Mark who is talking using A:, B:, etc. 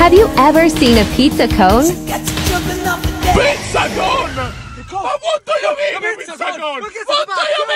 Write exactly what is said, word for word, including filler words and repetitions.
A: Have you ever seen a pizza cone?
B: Pizza cone! Ma quanto io vivo pizza cone? Quanto io